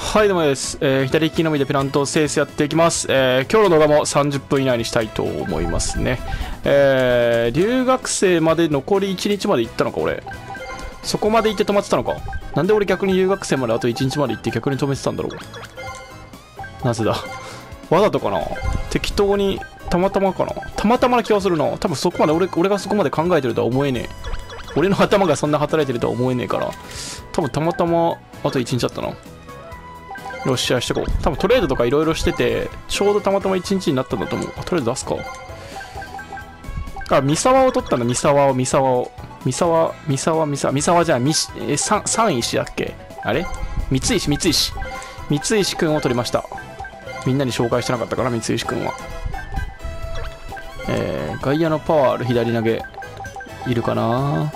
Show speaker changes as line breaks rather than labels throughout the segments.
はい、どうもです。左利きのみでペナントセースやっていきます。今日の動画も30分以内にしたいと思いますね。留学生まで残り1日まで行ったのか、俺。そこまで行って止まってたのか。なんで俺逆に留学生まであと1日まで行って逆に止めてたんだろう。なぜだ。わざとかな、適当に、たまたまかな、たまたまな気がするな。多分そこまで俺がそこまで考えてるとは思えねえ。俺の頭がそんな働いてるとは思えねえから、多分たまたまあと1日だったな。よし、試合してこう。多分トレードとかいろいろしてて、ちょうどたまたま1日になったんだと思う。とりあえず出すか。あ、三沢を取ったんだ、三沢を。三沢じゃん、三石だっけ、あれ三石くんを取りました。みんなに紹介してなかったかな、三石くんは。外野のパワーある左投げ、いるかな。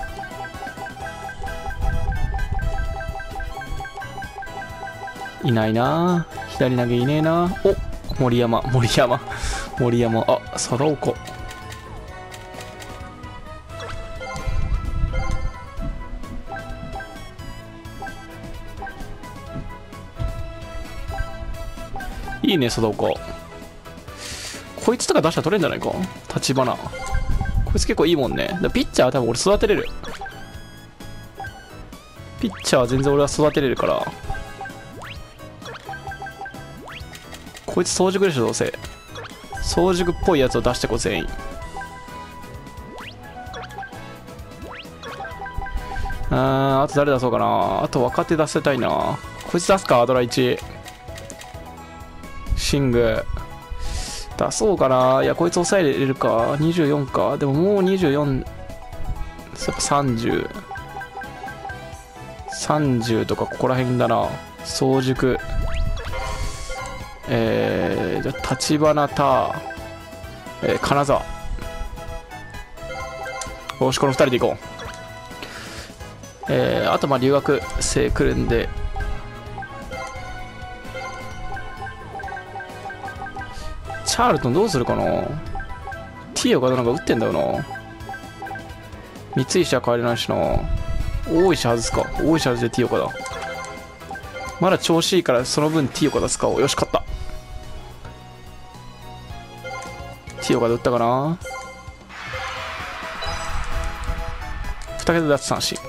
いないな。左投げいねえな。お、森山。あ、貞岡。いいね、貞岡。こいつとか出したら取れんじゃないか、立花。こいつ結構いいもんね。ピッチャーは多分俺育てれる。ピッチャーは全然俺は育てれるから。こいつ早熟でしょ、どうせ。早熟っぽいやつを出してこう、全員。あと誰出そうかな。あと若手出せたいな。こいつ出すか、アドラ1。シング。出そうかな。いや、こいつ抑えれるか。24か。でももう24、30。30とかここら辺だな。早熟。じゃあ、立花た、金沢。よし、この2人で行こう。あと、留学生来るんで、チャールトンどうするかな。ティオがなんか打ってんだよな。三石は帰れないしな。大石外すか。大石外してティオカだ。まだ調子いいからその分ティオカ出すか。よし、勝った。ティオカで打ったかな。2桁奪三振。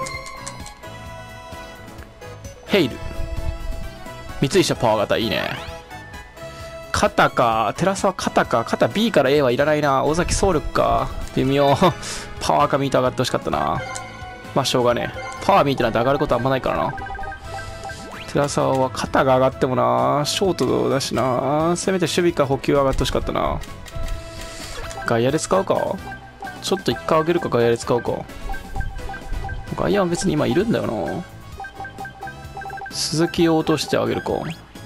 ヘイル。三石はパワー型いいね。肩か。寺沢肩か。肩 B から A はいらないな。尾崎総力か。微妙。パワーかミート上がってほしかったな。まあしょうがねえ。パワーミートなんて上がることあんまないからな。寺沢は肩が上がってもな。ショートだしな。せめて守備か補給上がってほしかったな。外野で使うか。ちょっと一回上げるか、外野で使うか。外野は別に今いるんだよな。鈴木を落としてあげるか。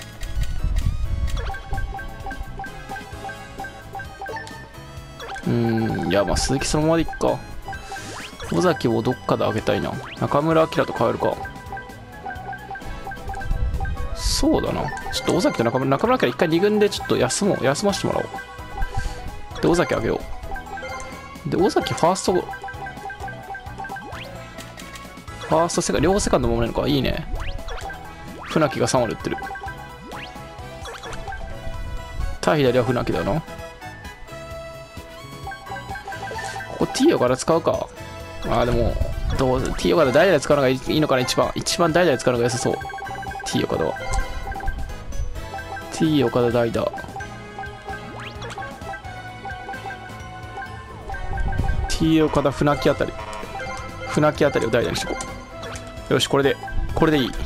いや、まあ鈴木そのままでいっか。尾崎をどっかで上げたいな。中村晃と変えるか。そうだな。ちょっと尾崎と中村晃一回2軍でちょっと休ませてもらおう。で、尾崎上げよう。で、尾崎ファーストセカンド、両方セカンド守れるのか。いいね。船木が3割打ってる。対左は船木だよな。ここティオから使うか。でも、ティオカで代打で使うのがいいのかな、一番代打で使うのが良さそう。ティオカでは。ティオカで代打。ティオカだ、船木あたりを代打にしていこう。よし、これでいい。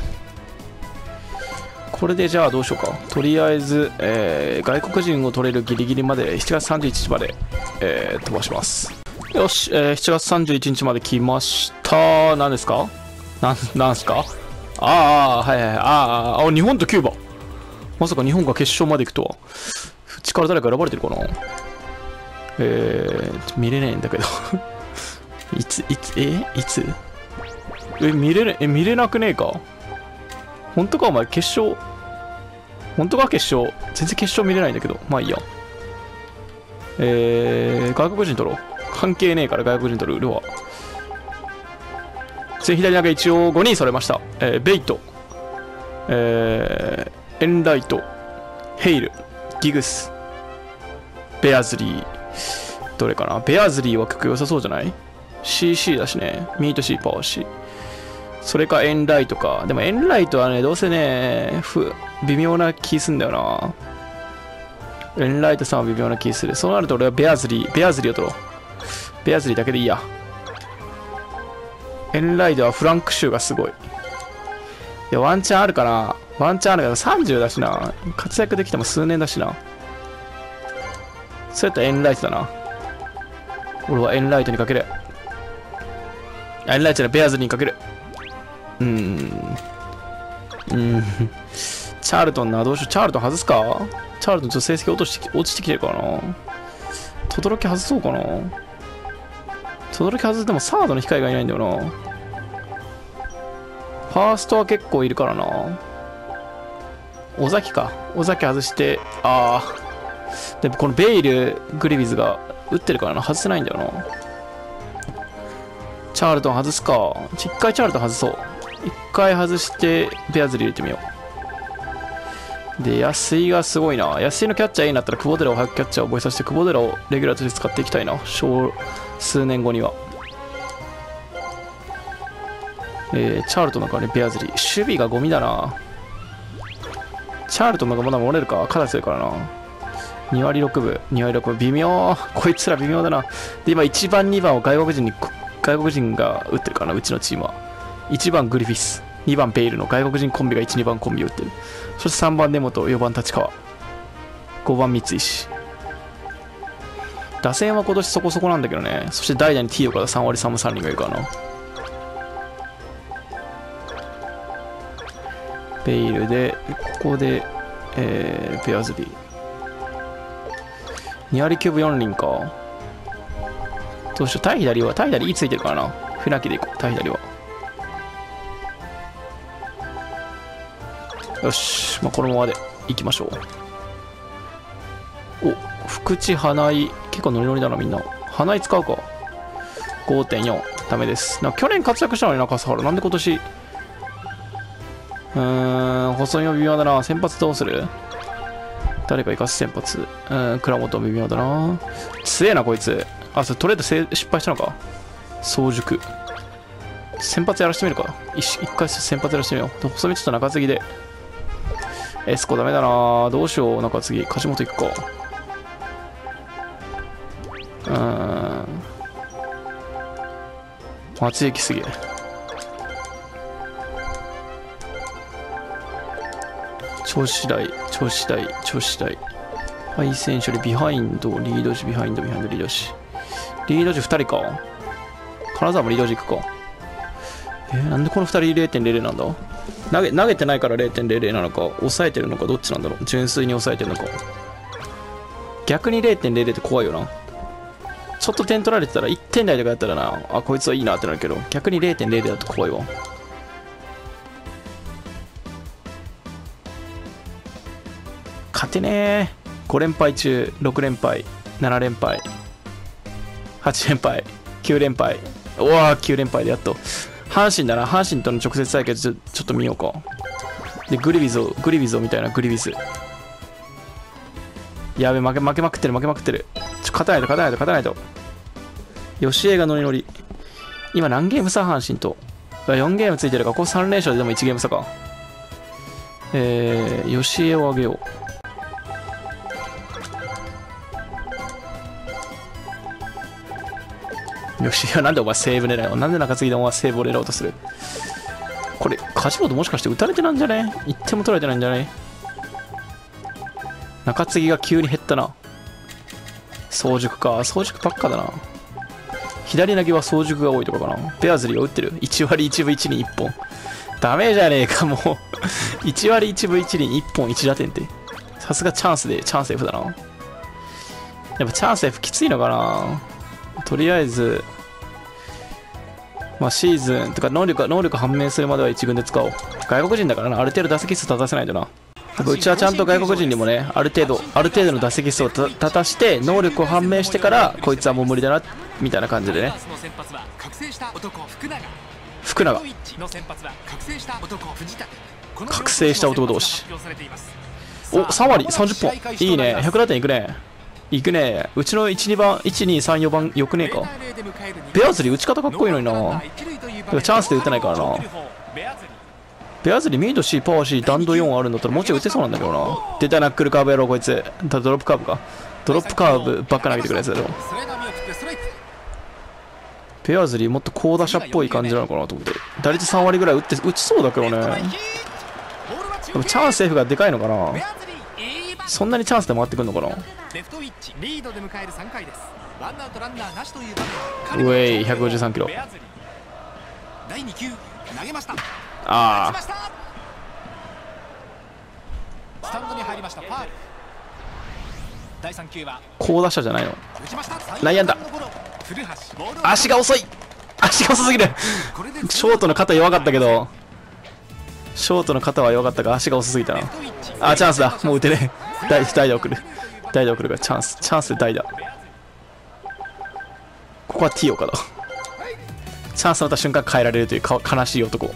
これでじゃあどうしようか。とりあえず、外国人を取れるギリギリまで、7月31日まで、飛ばします。よし、7月31日まで来ました。何ですか。なんすか。はい。日本とキューバ。まさか日本が決勝まで行くとは。力誰か選ばれてるかな。見れないんだけど。いつ見れなくねえか。本当か、お前、決勝。本当か、決勝。全然決勝見れないんだけど。まあいいや。外国人取ろう。関係ねえから外国人取る。ルア左投げ一応5人それました。ベイト、 エンライト、ヘイル、ギグス、ベアズリー。どれかな。ベアズリーは結構良さそうじゃない？ CC だしね。ミート C パワー C。それかエンライトか。でもエンライトはね、どうせね、微妙な気すんだよな。エンライトさんは微妙な気する。そうなると俺はベアズリーを取ろう。ベアズリーだけでいいや。エンライトはフランク州がすごい。いや、ワンチャンあるかな。ワンチャンあるけど30だしな。活躍できても数年だしな。そうやったらエンライトだな。俺はエンライトにかける。エンライトじゃない、ベアズリーにかける。チャールトンな、どうしよう。チャールトン外すか。チャールトンちょっと成績落ちてきてるからな。轟外そうかな。轟外してもサードの控えがいないんだよな。ファーストは結構いるからな。尾崎か。尾崎外して、でもこのベイル、グリビズが打ってるからな。外せないんだよな。チャールトン外すか。一回チャールトン外そう。一回外して、ベアズリー入れてみよう。で、安井がすごいな。安井のキャッチャーいいんだったら、久保寺を早くキャッチャーを覚えさせて、久保寺をレギュラーとして使っていきたいな。数年後には。チャールトンの代わりにベアズリー。守備がゴミだな。チャールトンの方がまだ守れるか。肩強いからな。2割6分。2割6分。微妙。こいつら微妙だな。で、今1番、2番を外国人が打ってるからな、うちのチームは。1番グリフィス、2番ベイルの外国人コンビが1、2番コンビを打ってる。そして3番根本、4番立川、5番三石。打線は今年そこそこなんだけどね。そして代打に T 岡田3割3分3厘がいるからな。ベイルで、ここで、ベアズリー。2割9分4厘か。どうしよう。対左いいついてるからな。船木でいこう。対左は。よし。まあ、このままでいきましょう。福地、花井。結構ノリノリだな、みんな。花井使うか。5.4。ダメです。去年活躍したのにな、笠原。なんで今年。細身も微妙だな。先発どうする？誰か生かす先発。倉本も微妙だな。強えな、こいつ。それトレード失敗したのか。早熟。先発やらせてみるか。一回先発やらせてみよう。細身ちょっと中継ぎで。エスコダメだな。どうしよう。中継ぎ。梶本いくか。松雪すげえ。調子次第。ハイセン処理、ビハインド、リード時、ビハインド、リード時。リード時2人か。金沢もリード時行くか。なんでこの2人 0.00 なんだ。投げてないから 0.00 なのか、抑えてるのか、どっちなんだろう。純粋に抑えてるのか。逆に 0.00 って怖いよな。ちょっと点取られてたら1点台とかやったらな、こいつはいいなってなるけど、逆に 0.00 だと怖いわ。勝てねー。5連敗中、6連敗、7連敗、8連敗、9連敗。9連敗でやっと。阪神だな。阪神との直接対決ちょっと見ようか。で、グリビズをみたいな、グリビズ。やべ、負けまくってる。勝たないと。吉江がノリノリ。今何ゲーム差？阪神と。4ゲームついてるから、ここ3連勝ででも1ゲーム差か。吉江を上げよう。よし、なんでお前セーブ狙いを、なんで中継ぎでお前セーブを狙おうとする。これ、梶本もしかして打たれてなんじゃね？ 1 点も取られてないんじゃない？中継ぎが急に減ったな。早熟か。早熟ばっかだな。左投げは早熟が多いとかかな。ベアズリーを打ってる。1割1分1厘1本。ダメじゃねえか、もう。1割1分1厘1本1打点って。さすがチャンス F だな。やっぱチャンス F きついのかな。とりあえず、シーズンとか能力判明するまでは1軍で使おう。外国人だからな、ある程度打席数立たせないとな。うちはちゃんと外国人にもね、ある程度の打席数を立たして能力を判明してから、こいつはもう無理だなみたいな感じでね。福永覚醒した男同士。お、3割30本。いいね。100打点いくね。いくね。うちの1、2番、1、2、3、4番よくねえか。ベアズリー打ち方かっこいいのにな。チャンスで打てないからな。ベアズリーミード C、パワー C、弾道4あるんだったらもうちょい打てそうなんだけどな。出たナックルカーブやろうこいつ。ドロップカーブか。ドロップカーブばっか投げてくるやつだろ。ベアズリーもっと高打者っぽい感じなのかなと思って。打率3割ぐらい打ちそうだけどね。でもチャンス F がでかいのかな。そんなにチャンスで回ってくるのかな。うえい、153キロ。ああ。高打者じゃないの。内野安打。足が遅い。足が遅すぎる。ショートの肩弱かったけど、ショートの肩は弱かったが足が遅すぎたな。あ、チャンスだ。もう打てねえ。代打送る。代打送るからチャンス。チャンスで代打。ここは T 岡だ。チャンスのった瞬間変えられるという悲しい男。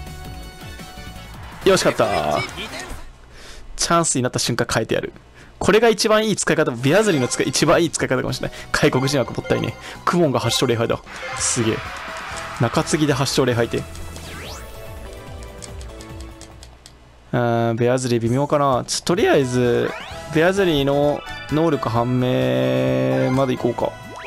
よし、勝った。チャンスになった瞬間変えてやる。これが一番いい使い方。ビアズリーの一番いい使い方かもしれない。外国人枠もったいね。クモンが8勝0敗だ。すげえ。中継ぎで8勝0敗って。ベアズリー微妙かな。とりあえず、ベアズリーの能力判明までいこうか。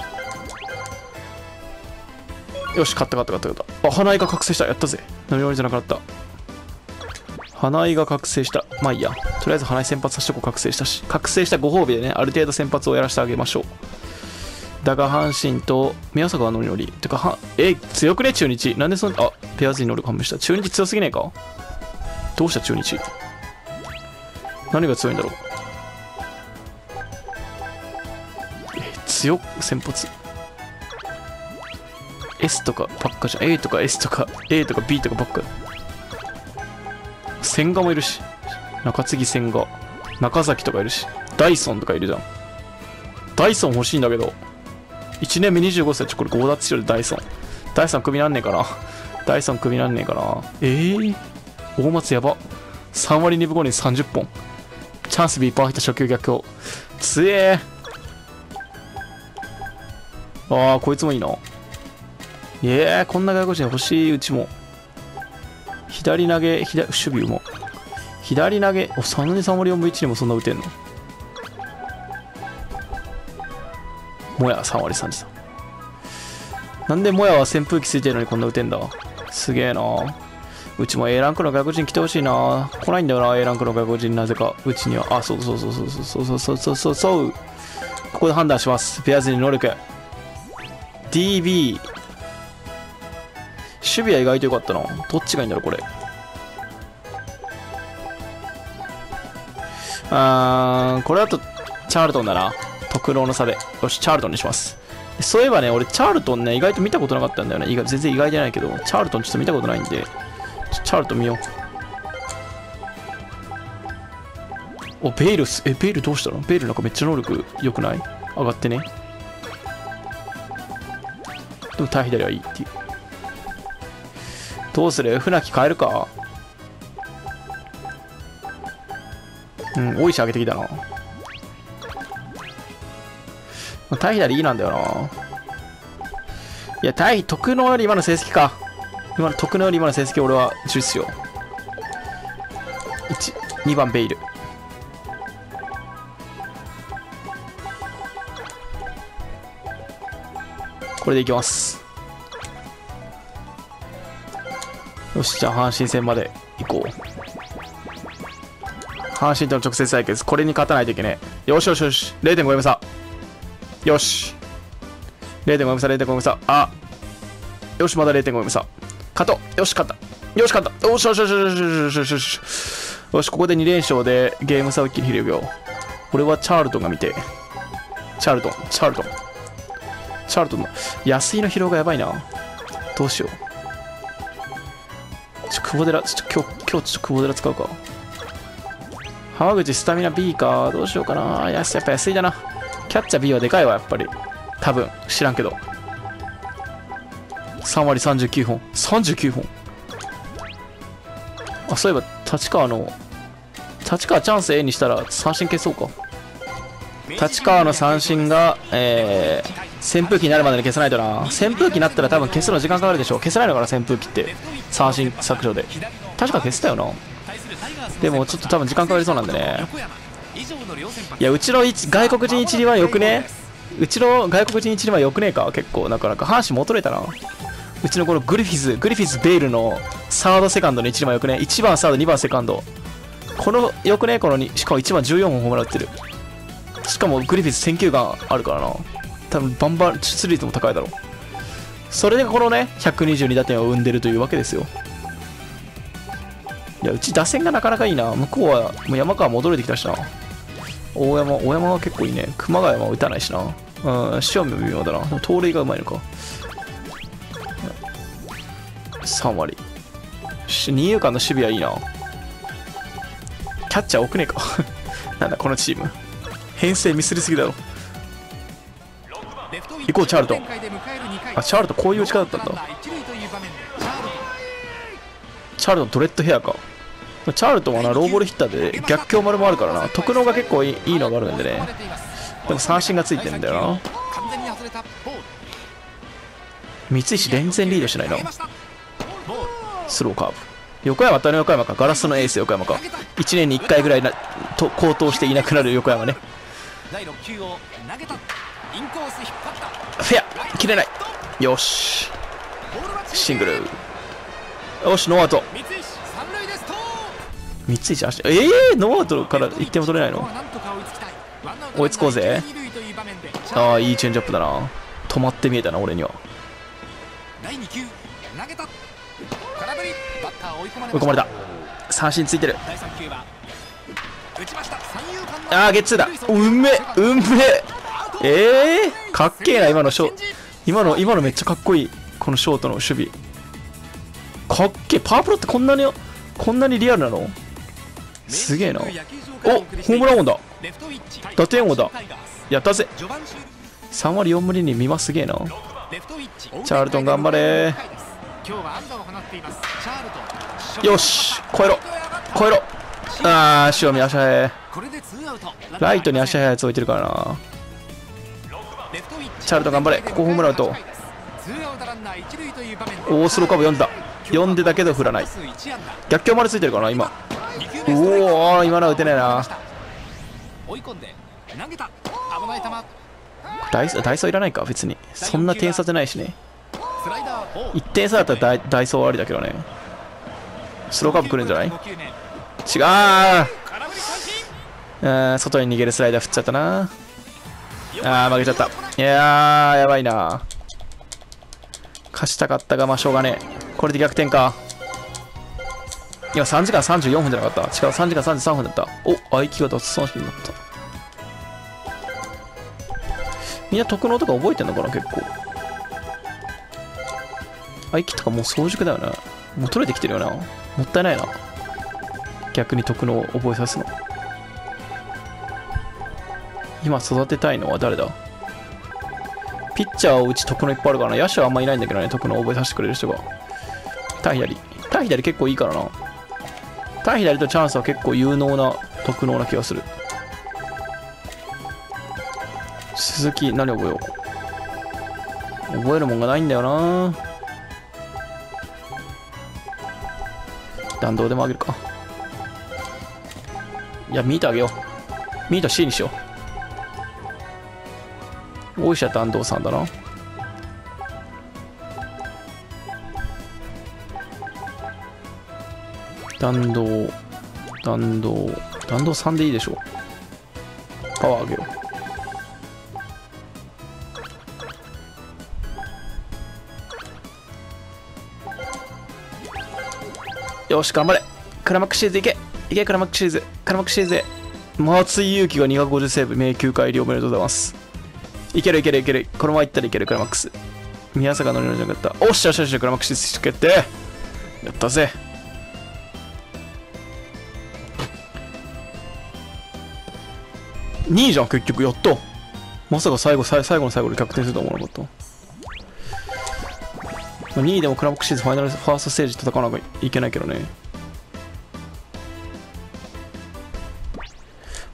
よし、勝った。あ、花井が覚醒した。やったぜ。何よりじゃなくなった。花井が覚醒した。まあいいや。とりあえず花井先発させてこう。覚醒したし。覚醒したご褒美でね、ある程度先発をやらせてあげましょう。だが、阪神と宮坂はノリノリ。てか、強くね、中日。なんでそんな、ペアズリー能力判明した。中日強すぎねえか。どうした中日。何が強いんだろう。強先発。S とかばっかじゃん。A とか S とか A とか B とかばっか。千賀もいるし。中継ぎ千賀。中崎とかいるし。ダイソンとかいるじゃん。ダイソン欲しいんだけど。1年目25歳。これ強奪しろでダイソン。ダイソン首なんねえかな。ダイソン首なんねえかな。大松やば。3割2分5厘30本。チャンス B パーヒット初球逆境。つえー。ああ、こいつもいいな。こんな外国人欲しい。うちも。左投げ、守備も。左投げ、3割3割4分1にもそんな打てんの。もや3割33。なんでもやは扇風機ついてるのにこんな打てんだ。すげえな。うちも A ランクの外国人来てほしいな。来ないんだよな、A ランクの外国人なぜか。うちには。あ、そう。ここで判断します。ベアズリー能力。DB。守備は意外と良かったな。どっちがいいんだろう、これ。これだと、チャールトンだな。特労の差で。よし、チャールトンにします。そういえばね、俺、チャールトンね、意外と見たことなかったんだよね。全然意外じゃないけど、チャールトンちょっと見たことないんで、チャールトン見よう。ベイルどうしたの？ベイルなんかめっちゃ能力良くない？上がってね。でも、対左はいいっていう。どうする？船木変えるか？大石上げてきたな。対左いいなんだよな。いや、特能より今の成績か。特能より今の成績俺は重視しよう。2番ベイル。これでいきます。よし、じゃあ阪神戦まで行こう。阪神との直接対決。これに勝たないといけねえ。よし。0.5 ゲーム差。よし。0.5 ゲーム差、0.5 ゲーム差。あ。よし、まだ 0.5 ゲーム差。勝とう。よし、勝った。よし、勝った。よし。よし、ここで2連勝でゲーム差を一気に広げよう。俺はチャールトンが見て。チャールトンの安井の疲労がやばいな。どうしよう。久保寺、今日ちょっと久保寺使うか。浜口スタミナ B か。どうしようかな。やっぱ安いだな。キャッチャー B はでかいわ、やっぱり。多分、知らんけど。3割39本。39本。あ、そういえば、 立川チャンス A にしたら三振消そうか。立川の三振が、扇風機になるまでに消さないとな。扇風機になったら多分消すの時間かかるでしょ。消せないのかな、扇風機って。三振削除で。確か消せたよな。でもちょっと多分時間かかりそうなんでね。いや、うちの外国人一里はよくね。うちの外国人一里はよくねえか。結構なかなか阪神戻れたな。うちのこのグリフィス・ベールのサードセカンドの一里はよくね。1番サード、2番セカンド。このよくね、このしかも1番14本ホームラン打ってる。しかもグリフィス選球眼あるからな。多分バンバン出塁率も高いだろう。それでこのね、122打点を生んでるというわけですよ。いや、うち打線がなかなかいいな。向こうはもう山川戻れてきたしな。大山は結構いいね。熊谷は打たないしな。塩見も微妙だな。でも盗塁がうまいのか。3割。二遊間の守備はいいな。キャッチャー多くねえか。なんだこのチーム。編成ミスりすぎだろ。行こう、チャールトン。あ、チャールトンこういう打ち方だったんだ。チャールトンドレッドヘアか。チャールトンはな、ローボールヒッターで逆境丸もあるからな。特能が結構いいのがあるんでね。でも三振がついてるんだよな。三石連然リードしないな。スローカーブ。横山かガラスのエース横山か。1年に1回ぐらい高騰していなくなる横山ね。フェア切れない。よしシングル。よしノーアウト。三石足ノーアウトから1点も取れないの。追いつこうぜ。ああいいチェンジアップだな。止まって見えたな俺には。追い込まれた。三振ついてる。ああゲッツーだ。うんめかっけえな。今のめっちゃかっこいい。このショートの守備かっけえ。パワープロってこんなにリアルなの。すげえな。おホームラン王だ。打点王だ。やったぜ。3割4分2厘見ます。すげえな。チャールトン頑張れ。よし超えろ。ああ塩見足早い。ライトに足早いやつ置いてるからな。チャールトン頑張れ。ここホームランと。おおスローカーブ読んでたけど振らない。逆境までついてるかな今。おお今のは打てないな。ダイソーいらないか別に。そんな点差じゃないしね。1点差だったらダイソーありだけどね。スローカーブ来るんじゃない。違う。外に逃げるスライダー振っちゃったな。負けちゃった。いやーやばいな。勝ちたかったがまあしょうがねえ。これで逆転か。今3時間34分じゃなかった。違う3時間33分だった。お合気が脱三振になった。みんな特能とか覚えてんのかな。結構合気とかもう早熟だよな。もう取れてきてるよな。もったいないな逆に特能を覚えさすの。今育てたいのは誰だ。ピッチャーをうち特能いっぱいあるからな。野手はあんまいないんだけどね。特能を覚えさせてくれる人が。対左結構いいからな。対左とチャンスは結構有能な特能な気がする。鈴木何覚えよう。覚えるもんがないんだよな。弾道でもあげるか。いやミートあげよう。ミート C にしよう。大石は弾道さんだな。弾道3でいいでしょう。パワー上げよう。よし頑張れ。クラマックシリーズいけクラマックシリーズへ。松井裕樹が250セーブ。名球会入りおめでとうございます。いける。このままいったらいける。クラマックス宮坂のりのじゃなかった。おっしゃクラマックシリーズ決定。やったぜ。2位じゃん結局。やった。まさか最後の最後で逆転するとは思わなかった。2位でもクラマックシリーズファーストステージ戦わなきゃいけないけどね。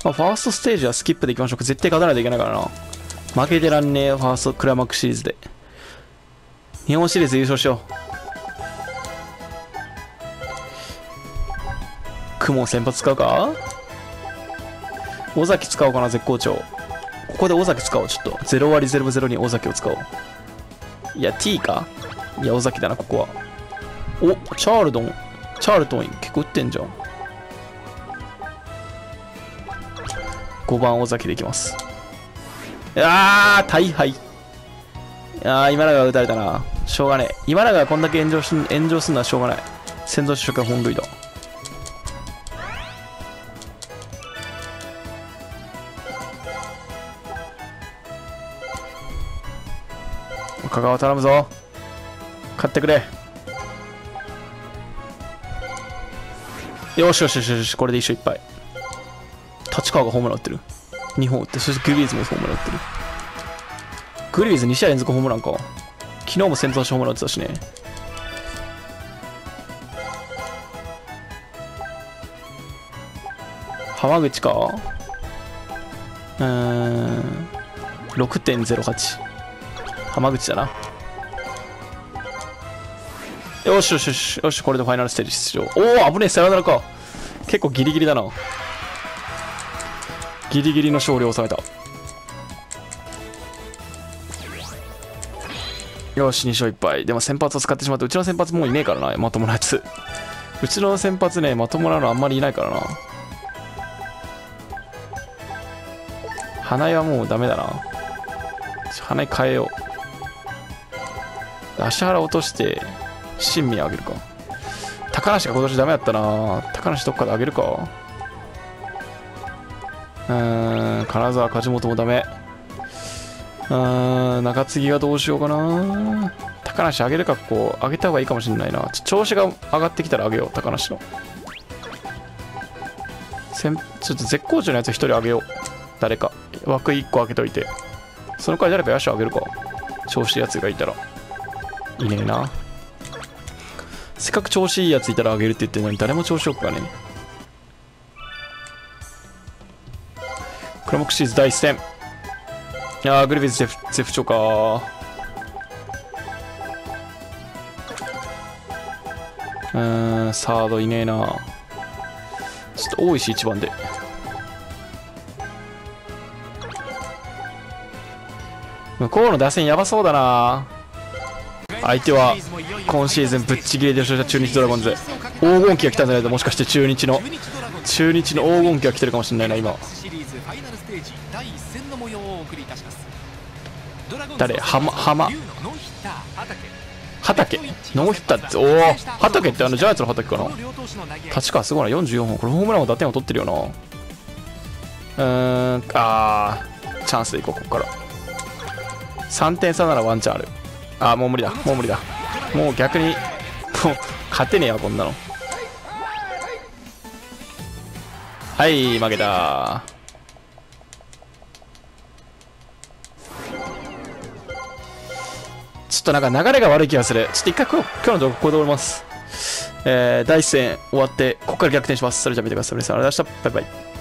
まあ、ファーストステージはスキップでいきましょうか。絶対勝たないといけないからな。負けてらんねえ、ファーストクライマックスシリーズで。日本シリーズ優勝しよう。クモン先発使うか。尾崎使おうかな、絶好調。ここで尾崎使おう。ちょっと0割0分0に尾崎を使おう。いや T か。いや尾崎だな、ここは。お、チャールトン結構打ってんじゃん。5番尾崎でいきます。大敗。今永が打たれたな。しょうがねえ。今永がこんだけ炎上すんのはしょうがない。先導主食は本塁打。香川頼むぞ。勝ってくれ。よしよしよしよし、これで一勝1敗。立川がホームラン打ってる。2本打って、そしてグリーズもホームラン打ってる。グリーズ2試合連続ホームランか。昨日も先頭しホームラン打ってたしね。浜口か。6.08。浜口だな。よしよしよしよし、これでファイナルステージ出場。おお、危ねえ、サヨナラか。結構ギリギリだな。ギリギリの勝利を収めた。よし、2勝1敗。でも先発を使ってしまって、うちの先発もういねえからな、まともなやつ。うちの先発ね、まともなのあんまりいないからな。花井はもうダメだな。花井変えよう。足原落として、新味上げるか。高梨が今年ダメだったな。高梨どっかで上げるか。金沢、梶本もダメ。中継ぎがどうしようかな。高梨上げるか、ここ上げた方がいいかもしれないな。調子が上がってきたら上げよう、高梨の。ちょっと絶好調のやつ1人上げよう。誰か。枠1個開けといて。その代わり誰か野手上げるか。調子いいやつがいたら。いねえな。せっかく調子いいやついたら上げるって言ってるのに誰も調子よくがね。クラモックシリーズ第1戦。いやー、グリフィス絶不調かー。サードいねえな。ちょっと多いし、1番で。向こうの打線やばそうだな。相手は今シーズンぶっちぎりで優勝した中日ドラゴンズ。黄金期が来たんじゃないと、もしかして中日の黄金期が来てるかもしれないな、今。誰？浜畑ノーヒッターって、おお、畑ってジャイアンツの畑かな。立川すごいな、44本。これホームランを打点を取ってるよな。チャンスでいこう、ここから。3点差ならワンチャンある。もう無理だ。もう逆に、もう勝てねえわ、こんなの。はい、負けた。ちょっとなんか流れが悪い気がする。ちょっと一回今日の動画ここで終わります。第1戦終わって、ここから逆転します。それじゃあ見てください。皆さんありがとうございました。バイバイ。